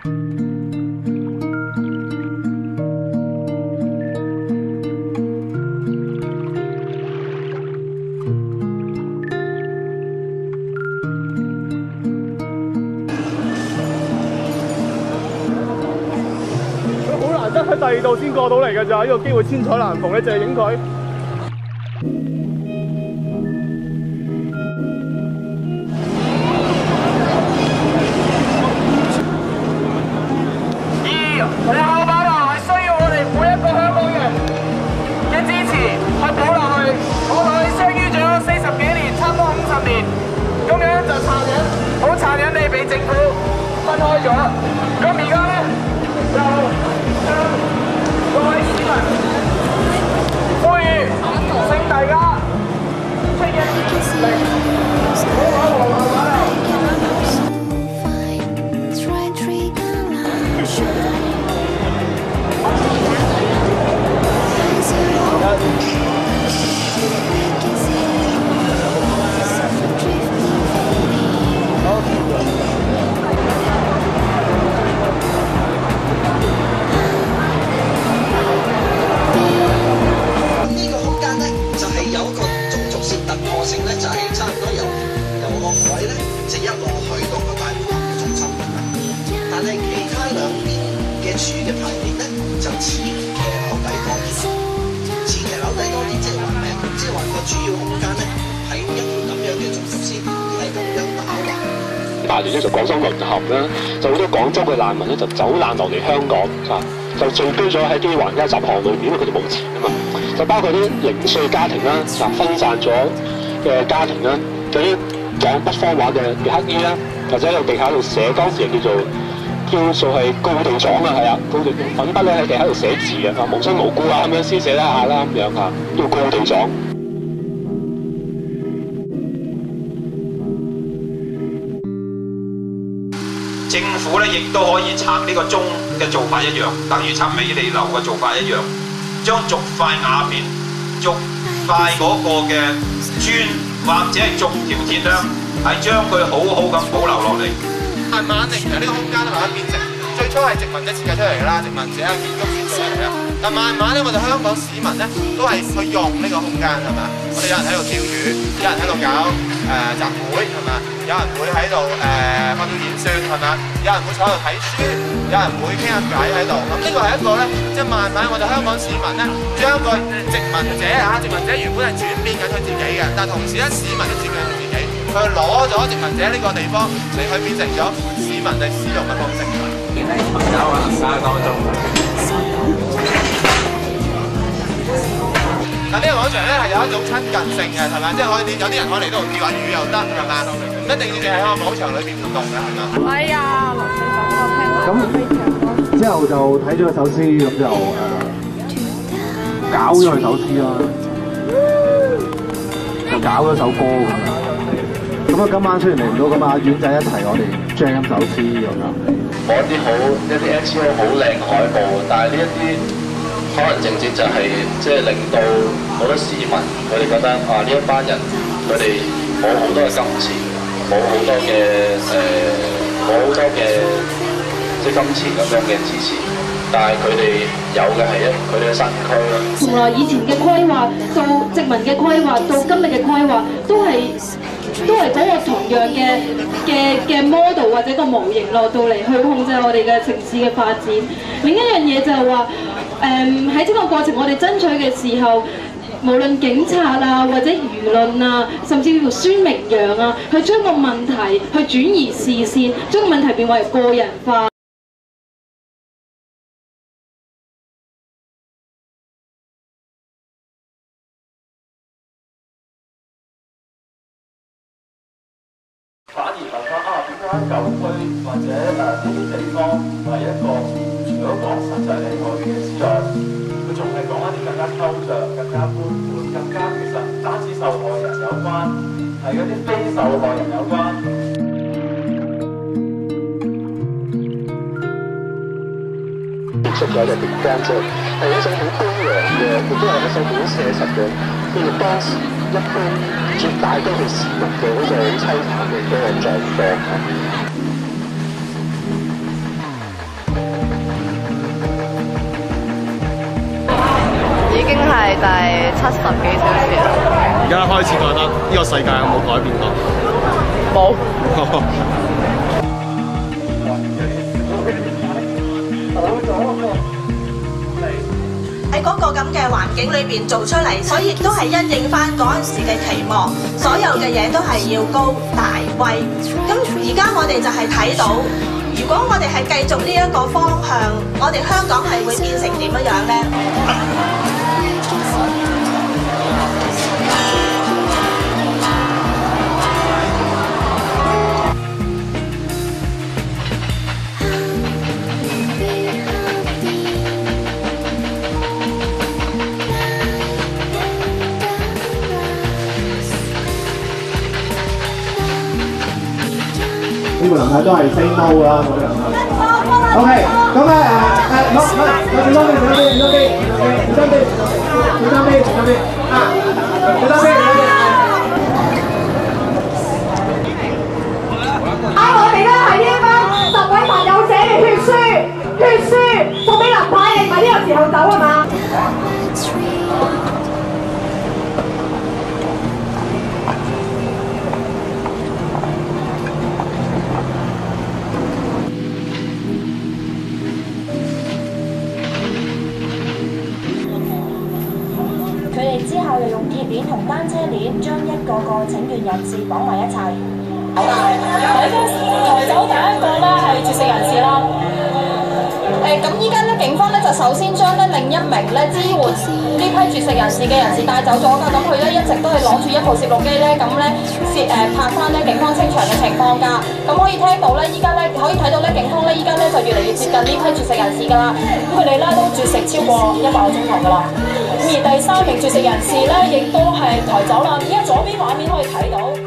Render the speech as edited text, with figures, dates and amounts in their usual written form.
得喺第二度先過到嚟嘅咋，呢個機會千載難逢，你淨係影佢。 我哋後板樓係需要我哋每一個香港人嘅支持，去保落去。我同你相遇咗40幾年，差唔多50年，咁樣就殘忍，好殘忍地俾政府分開咗。咁而家咧就各位市民呼籲，請大家出一力，好好和後板樓。 大年咧就廣州淪陷啦，就好多廣州嘅難民咧就走難落嚟香港啊，就聚居咗喺基環街集巷裏邊，因為佢哋冇錢啊嘛。就包括啲零碎家庭啦，分散咗嘅家庭啦，嗰啲講北方話嘅乞兒啦，或者喺地下度寫，當時叫做係告地狀啊，係啊，告地粉筆咧喺地下度寫字嘅，無親無故啊咁樣先寫得下啦咁樣嚇，叫告地狀。 政府咧亦都可以拆呢個鐘嘅做法一樣，等於拆美利樓嘅做法一樣，將逐塊瓦片、逐塊嗰個嘅磚或者係逐條鐵咧，係將佢好好咁保留落嚟。慢慢地，其實呢個空間都慢慢變成最初係殖民者設計出嚟㗎啦，殖民者嘅建築設計出嚟啦。但慢慢咧，我哋香港市民咧都係去用呢個空間係嘛？我哋有人喺度釣魚，有人喺度搞集會係嘛？有人會喺度發表演說係嘛？有人會坐喺度睇書，有人會傾下偈喺度。咁呢個係一個咧，即係慢慢我哋香港市民咧，將一個殖民者原本係轉變緊佢自己嘅，但同時咧市民都轉變緊自己，佢攞咗殖民者呢個地方嚟去變成咗市民哋使用嘅方式。朋友啊，當中。但呢個廣場咧係有一種親近性嘅，係咪？即係可以有啲人可以嚟到度釣下魚又得，係咪？唔一定要淨喺個廣場裏邊活動嘅，係咪？係啊， 咁之後就睇咗個首詩，咁就搞咗佢首詩啦，就搞咗首歌咁樣。咁啊，今晚雖然嚟唔到，咁啊，遠仔一齊我哋 jam 首詩咁樣。 攞一啲NCO 好靚嘅海報，但係呢一啲。可能正正就係即係令到好多市民佢哋覺得啊呢一班人佢哋冇好多嘅金錢，冇好多嘅即係金錢咁樣嘅支持，但係佢哋有嘅係佢哋嘅身軀咯。 從來以前嘅規劃到殖民嘅規劃到今日嘅規劃，都係嗰個同樣嘅 model 或者個模型落到嚟去控制我哋嘅城市嘅發展。另一樣嘢就係話。喺整個過程，我哋爭取嘅時候，無論警察啊，或者輿論啊，甚至乎孫明揚啊，去將個問題去轉移視線，將個問題變為個人化。 反而問翻啊，點解舊區或者呢啲地方係一個除咗講實際嘅外邊嘅之外，佢仲係講一啲更加抽象、更加寬闊、更加其實唔單止受害人有關，係嗰啲非受害人有關。 結束咗嘅點光啫，係一種好悲涼嘅，亦都係一種好寫實嘅，叫做當時一般絕大多數市民嘅嗰種好凄慘嘅嗰個狀況。 經係第70幾小時啦。 而家開始覺得呢個世界有冇改變過？ 冇。 喺嗰個咁嘅環境裏邊做出嚟，所以亦都係因應翻嗰陣時嘅期望，所有嘅嘢都係要高大威。咁而家我哋就係睇到，如果我哋係繼續呢一個方向，我哋香港係會變成點樣呢？ 呢個能力都係 say no 啦，咁樣。OK， 咁咧攞我哋咧係呢班10位朋友寫嘅血書送俾林太，你唔係呢個時候走係嘛？ 之後利用鐵鏈同單車鏈將一個個請願人士綁埋一齊。抬走第一個咧係絕食人士啦。咁依家咧警方咧就首先將咧另一名咧支援呢批絕食人士嘅人士帶走咗㗎。咁佢咧一直都係攞住一部攝錄機咧，咁咧拍翻咧警方清場嘅情況㗎。咁可以聽到咧，依家咧可以睇到咧，警方咧依家咧就越嚟越接近呢批絕食人士㗎啦。咁佢哋咧都絕食超過100個鐘頭㗎啦。而第3名絕食人士咧，亦都係抬走啦。而家左邊畫面可以睇到。